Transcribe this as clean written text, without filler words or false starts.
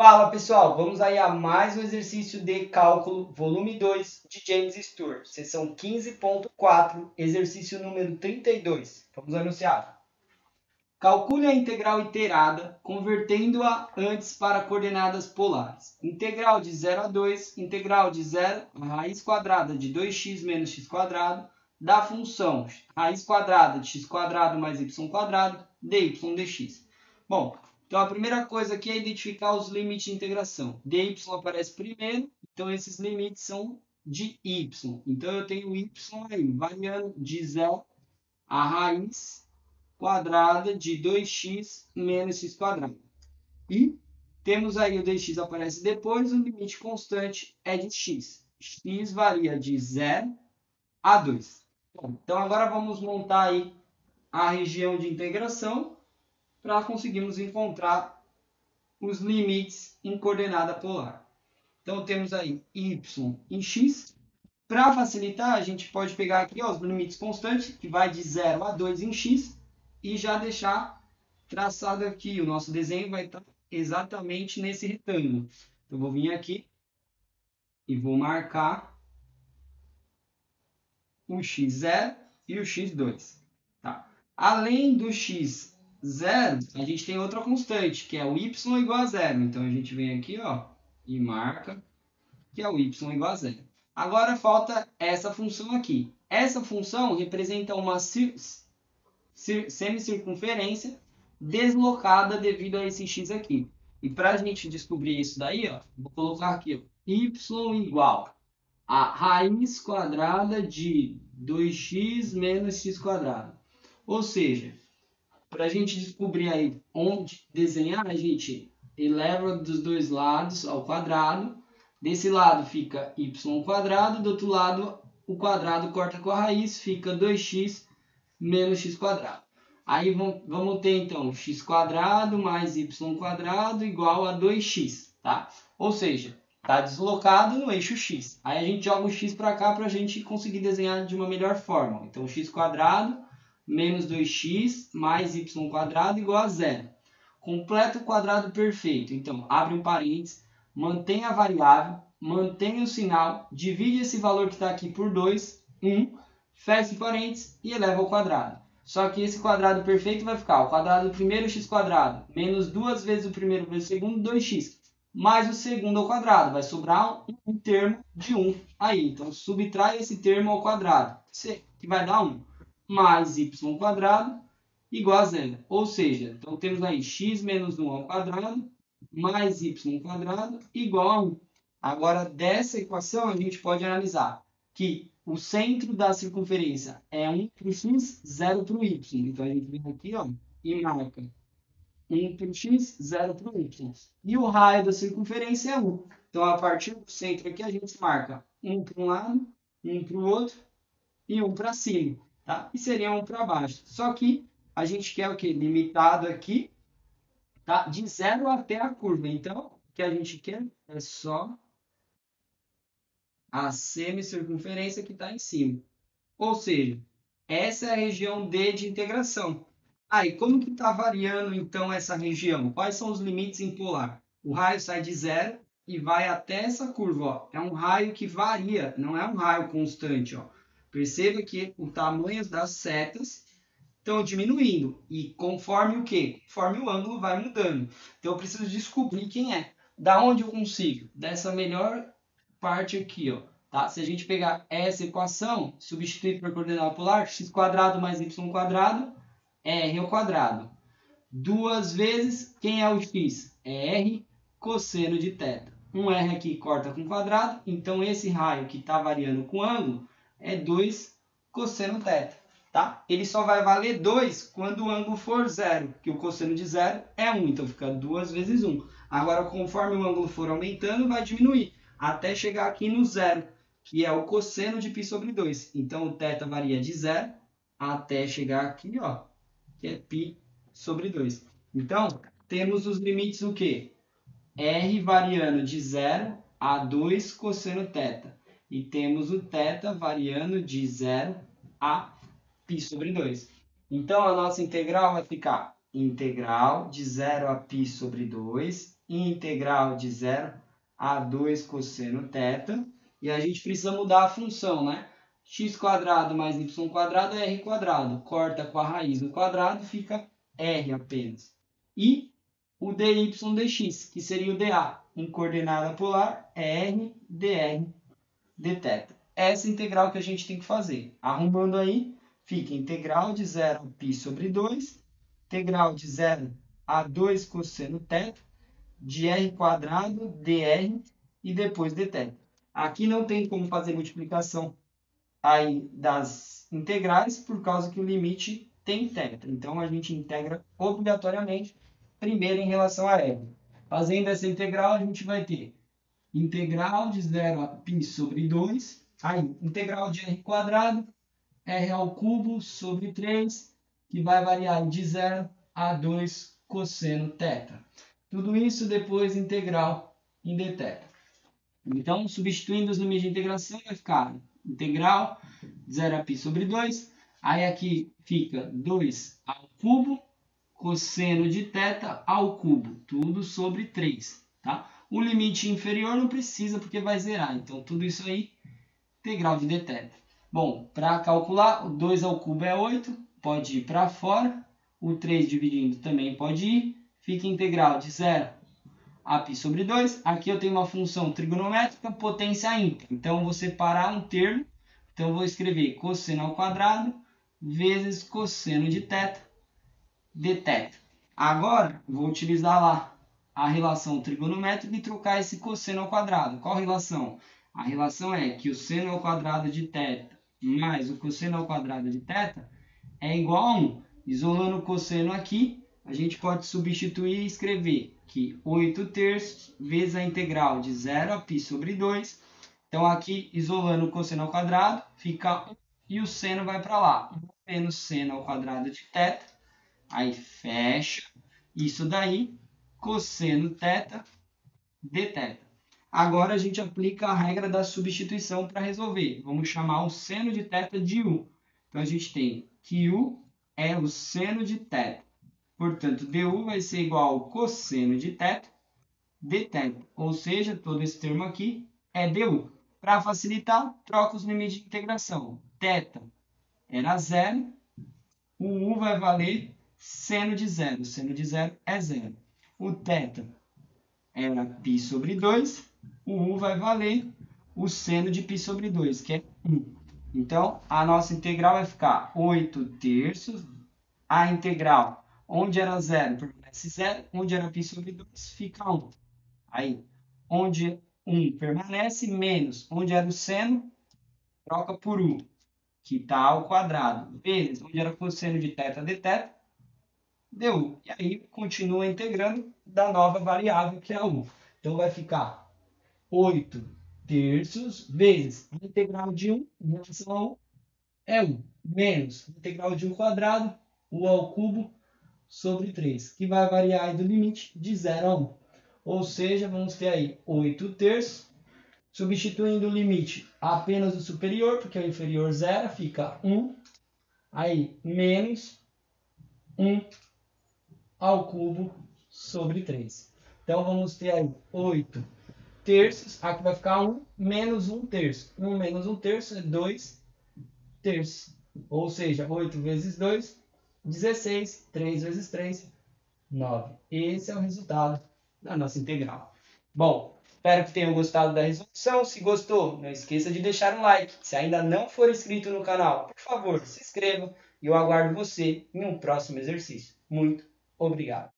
Fala pessoal, vamos aí a mais um exercício de cálculo, volume 2 de James Stewart, seção 15.4, exercício número 32. Vamos anunciar. Calcule a integral iterada, convertendo-a antes para coordenadas polares. Integral de 0 a 2, integral de 0 a raiz quadrada de 2x menos x quadrado, da função raiz quadrada de x quadrado mais y quadrado, dy dx. Bom, então a primeira coisa aqui é identificar os limites de integração. dy aparece primeiro, então esses limites são de y. Então eu tenho y aí, variando de 0 a raiz quadrada de 2x menos x quadrado. E temos aí o dx aparece depois, o limite constante é de x. X varia de 0 a 2. Então agora vamos montar aí a região de integração para conseguirmos encontrar os limites em coordenada polar. Então temos aí y em x. Para facilitar, a gente pode pegar aqui os limites constantes, que vai de 0 a 2 em x, e já deixar traçado aqui. O nosso desenho vai estar exatamente nesse retângulo. Então, eu vou vir aqui e vou marcar o x0 e o x2. Tá? Além do x0, a gente tem outra constante, que é o y igual a 0. Então, a gente vem aqui e marca que é o y igual a 0. Agora falta essa função aqui. Essa função representa uma semicircunferência deslocada devido a esse x aqui. E para a gente descobrir isso daí, vou colocar aqui y igual a raiz quadrada de 2x menos x quadrado. Ou seja, para a gente descobrir aí onde desenhar, a gente eleva dos dois lados ao quadrado. Desse lado fica y quadrado, do outro lado o quadrado corta com a raiz, fica 2x menos x quadrado. Aí vamos ter então x quadrado mais y quadrado igual a 2x, tá? Ou seja, está deslocado no eixo x. Aí a gente joga o x para cá para a gente conseguir desenhar de uma melhor forma. Então x quadrado menos 2x mais y quadrado igual a 0. Completa o quadrado perfeito. Então, abre um parênteses, mantém a variável, mantém o sinal, divide esse valor que está aqui por 2, 1, fecha parênteses e eleva ao quadrado. Só que esse quadrado perfeito vai ficar o quadrado do primeiro x quadrado menos 2 vezes o primeiro vezes o segundo, 2x, mais o segundo ao quadrado. Vai sobrar um termo de 1 aí. Então, subtrai esse termo ao quadrado, que vai dar 1, mais y quadrado igual a 0. Ou seja, então temos aí x menos 1 ao quadrado mais y quadrado igual a 1. Agora, dessa equação, a gente pode analisar que o centro da circunferência é 1 para o x, 0 para o y. Então, a gente vem aqui e marca 1 para o x, 0 para o y. E o raio da circunferência é 1. Então, a partir do centro aqui, a gente marca 1 para um lado, 1 para o outro e 1 para cima. Tá? E seria 1 para baixo. Só que a gente quer o quê? Limitado aqui, tá? De 0 até a curva. Então, o que a gente quer é só a semicircunferência que está em cima. Ou seja, essa é a região D de integração. Aí, como que está variando, então, essa região? Quais são os limites em polar? O raio sai de 0 e vai até essa curva. É um raio que varia, não é um raio constante. Perceba que o tamanho das setas estão diminuindo. E conforme o quê? Conforme o ângulo vai mudando. Então, eu preciso descobrir quem é. Da onde eu consigo? Dessa melhor parte aqui, tá? Se a gente pegar essa equação, substituir por coordenada polar, x quadrado mais y quadrado é r ao quadrado. Duas vezes, quem é o x? É r cosseno de θ. Um r aqui corta com quadrado, então esse raio que está variando com ângulo é 2 cosseno θ. Tá? Ele só vai valer 2 quando o ângulo for 0, que o cosseno de 0 é 1, então fica 2 vezes 1. Agora, conforme o ângulo for aumentando, vai diminuir, até chegar aqui no 0, que é o cosseno de π sobre 2. Então, o θ varia de 0 até chegar aqui, que é π sobre 2. Então, temos os limites o quê? R variando de 0 a 2 cosseno θ. E temos o θ variando de 0 a π sobre 2. Então, a nossa integral vai ficar integral de 0 a π sobre 2 integral de 0 a 2 cosseno θ. E a gente precisa mudar a função, né? x² mais y² é r². Corta com a raiz no quadrado, fica r apenas. E o dy dx, que seria o dA, em coordenada polar, é r dr dθ. Essa integral que a gente tem que fazer. Arrumando aí, fica integral de 0 a π sobre 2, integral de 0 a 2 cosseno θ, de r² dr e depois dθ. Aqui não tem como fazer multiplicação aí das integrais, por causa que o limite tem θ. Então, a gente integra obrigatoriamente primeiro em relação a r. Fazendo essa integral, a gente vai ter integral de 0 a π sobre 2, aí, integral de r², r ao cubo sobre 3, que vai variar de 0 a 2 cosseno θ. Tudo isso depois integral em dθ. Então, substituindo os limites de integração, vai ficar integral 0 a π sobre 2. Aí aqui fica 2 ao cubo, cosseno de θ ao cubo, tudo sobre 3. Tá? O limite inferior não precisa, porque vai zerar. Então, tudo isso aí, integral de dθ. Bom, para calcular, o 2 ao cubo é 8, pode ir para fora. O 3 dividindo também pode ir. Fica integral de 0 a π sobre 2. Aqui eu tenho uma função trigonométrica, potência ímpar. Então, eu vou separar um termo. Então, eu vou escrever cosseno ao quadrado vezes cosseno de θ dθ. Agora, vou utilizar lá a relação trigonométrica e trocar esse cosseno ao quadrado. Qual relação? A relação é que o seno ao quadrado de θ mais o cosseno ao quadrado de θ é igual a 1. Isolando o cosseno aqui, a gente pode substituir e escrever que 8/3 vezes a integral de 0 a π sobre 2. Então, aqui, isolando o cosseno ao quadrado, fica 1 e o seno vai para lá. 1 menos seno ao quadrado de θ. Aí, fecha. Isso daí, cosseno θ dθ. Agora, a gente aplica a regra da substituição para resolver. Vamos chamar o seno de θ de u. Então, a gente tem que u é o seno de θ. Portanto, du vai ser igual ao cosseno de θ dθ. Ou seja, todo esse termo aqui é du. Para facilitar, troca os limites de integração. θ era 0. O u vai valer seno de 0. Seno de 0 é 0. O θ era π sobre 2. O u vai valer o seno de π sobre 2, que é 1. Então, a nossa integral vai ficar 8/3. A integral, onde era 0, permanece 0. Onde era π sobre 2, fica 1. Aí, onde 1 permanece, menos onde era o seno, troca por u, que está ao quadrado, vezes onde era cosseno de θ dθ, du. E aí, continua integrando da nova variável, que é a u. Então, vai ficar 8/3 vezes a integral de 1 em relação a u é u, menos a integral de 1 quadrado, u ao cubo, sobre 3, que vai variar aí do limite de 0 a 1. Ou seja, vamos ter aí 8/3, substituindo o limite apenas do superior, porque o inferior zero, fica 1, aí menos 1 ao cubo sobre 3. Então, vamos ter aí 8/3, aqui vai ficar 1 menos 1/3. 1 menos 1/3 é 2/3. Ou seja, 8 vezes 2, 16. 3 vezes 3, 9. Esse é o resultado da nossa integral. Bom, espero que tenham gostado da resolução. Se gostou, não esqueça de deixar um like. Se ainda não for inscrito no canal, por favor, se inscreva. E eu aguardo você em um próximo exercício. Muito obrigado.